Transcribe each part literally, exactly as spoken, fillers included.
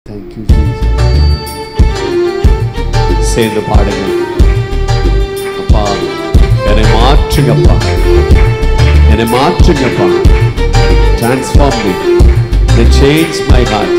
Thank you Jesus. சேர்ந்து பாடுங்க. அப்பா என்னை மாற்றுங்கப்பா, என்னை மாற்றுங்கப்பா. Transform me, they change my heart.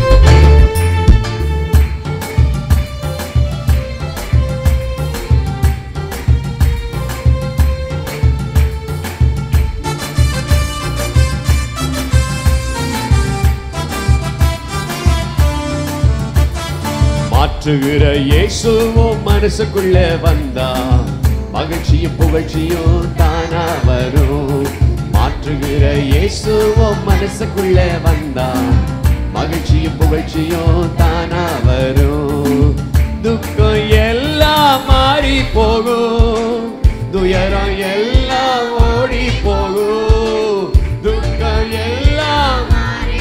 மாற்றுகிற இயேசு மனசுக்குள்ளே வந்தா மகிழ்ச்சியும் புகழ்ச்சியும் தானா வரும். மாற்றுகிற இயேசு மனசுக்குள்ளே வந்தா மகிழ்ச்சியும் புகழ்ச்சியும் தானா வரும். துக்கம் எல்லாம் மாறி போகும், துயரம் எல்லாம் ஓடி போகும். துக்கம் எல்லாம் மாறி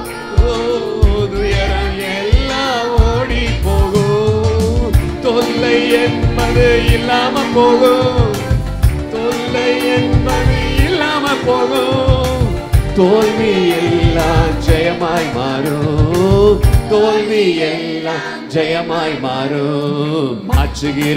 போகும், துயரம் எல்லாம் ஓடி போகும். தொல்லை என்பது இல்லாம போகும், தொல்லை என்பது இல்லாம போகும். தோல்வி எல்லாம் ஜெயமாய் மாறும், தோல்வி எல்லாம் ஜெயமாய் மாறும். மாற்றுகிற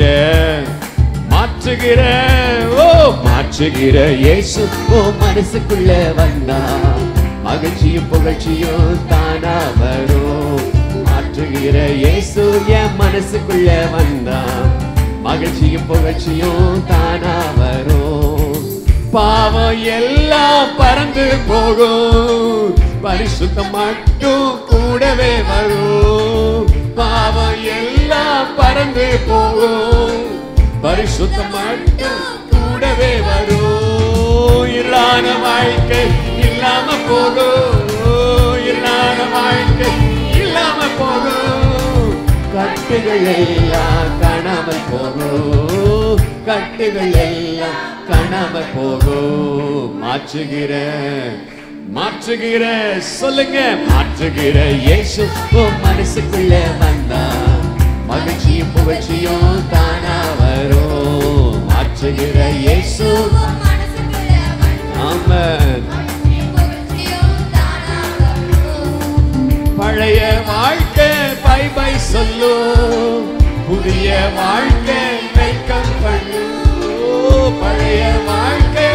மாற்றுகிற ஓ மாற்றுகிற இயேசு ஓ மனசுக்குள்ள வந்தா மகிழ்ச்சியும் புகழ்ச்சியும் தானா வரும். மாற்றுகிற இயேசு என் மனசுக்குள்ள வந்தா மகிழ்ச்சியும் புகழ்ச்சியும் தானா வரும். பாவம் எல்லாம் பறந்து போகும், பரிசுத்தம் மட்டும் கூடவே வரும். பாவம் எல்லாம் பறந்து போகும், பரிசுத்தம் மட்டும் கூடவே வரும். இல்லாத வாழ்க்கை இல்லாம போகும், இல்லாத வாழ்க்கை இல்லாம போகும். கட்டுகள் எல்லாம் காணாமல் போகும், கட்டுகள் எல்லாம் காணாமல் போகும். மாற்றுகிற மாற்றுகிற சொல்லுங்க. மாற்றுகிற இயேசு மனசுக்குள்ள வந்தா மகிழ்ச்சியும் புகழ்ச்சியும் தானா வரும். மாற்றுகிற இயேசு ஆமென். பழைய வாழ்க்கை பை பை சொல்லும், புதிய வாழ்க்கை வெல்கம் பண்ணும். பழைய வாழ்க்கை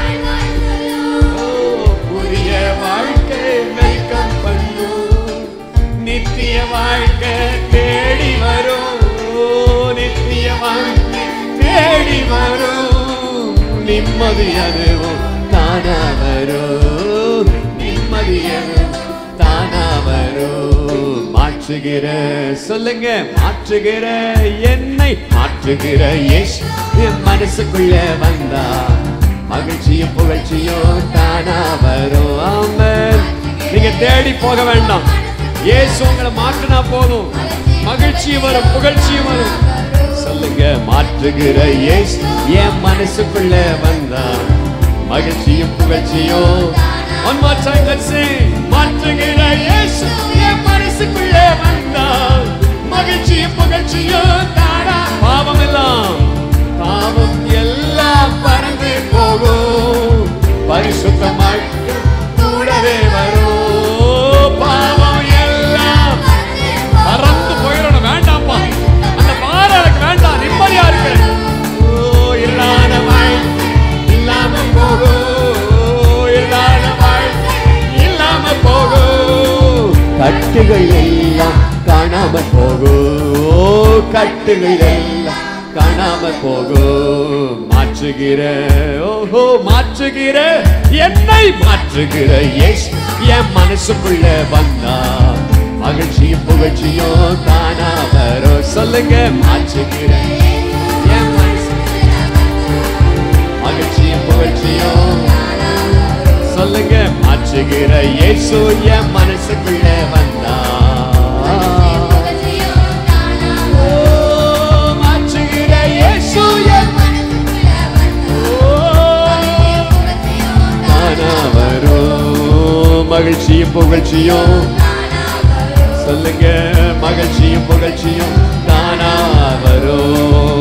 புதிய வாழ்க்கை வெல்கம் பண்ணும். நித்திய வாழ்க்கை தேடி வரும், நித்திய வாழ்க்கை தேடி வரும். நிம்மதி அதுவும் தானா வரும், நிம்மதி அதுவும் தானா வரும். மாற்றுகிற சொல்லுங்க. மாற்றுகிற என்னை மாற்றுகிற இயேசு என் மனசுக்குள்ள வந்தா மகிழ்ச்சியும் புகழ்ச்சியும் தானா வரும். ஆமென். நீங்க தேடி போக வேண்டாம், இயேசு உங்களை மாற்றினா போதும், மகிழ்ச்சி வரும், புகழ்ச்சி வரும். சொல்லுங்க. மாற்றுகிற இயேசு என் மனசுக்குள்ள வந்தா மகிழ்ச்சியும் புகழ்ச்சியும். One more time, let's sing. மாற்றுகிற இயேசு என் மனசுக்குள்ள வந்தா மகிழ்ச்சியும் புகழ்ச்சியும் தானா. பாவம் எல்லாம் பாவம் எல்லாம் பறந்து போகும், பரிசுத்தம் மட்டும் கூடவே வரும். பாவம் எல்லாம் பறந்து போயிடணும். வேண்டாம்ப்பா, அந்த பாரம் எனக்கு வேண்டாம், நிம்மதியா இருக்கிறேன். ஓ இல்லாத வாழ்க்கை இல்லாம போகும், இல்லாத வாழ்க்கை இல்லாம போகும். கட்டுகள் எல்லாம் காணாம போகும், கட்டுகள் எல்லாம் காணாம போகும். மாற்றுகிற ஓஹோ மாற்றுகிற என்னை மாற்றுகிற இயேசு என் மனசுக்குள்ள வந்தா மகிழ்ச்சியும் புகழ்ச்சியும் தானா வரும். சொல்லுங்க. மாற்றுகிற என் மனசுக்குள்ள மகிழ்ச்சியும் புகழ்ச்சியும். சொல்லுங்க. மாற்றுகிற இயேசு என் மனசுக்குள்ள வந்தா மகிழ்ச்சியும் புகழ்ச்சியும். சொல்லுங்க. மகிழ்ச்சியும் புகழ்ச்சியும் தானா வரும்.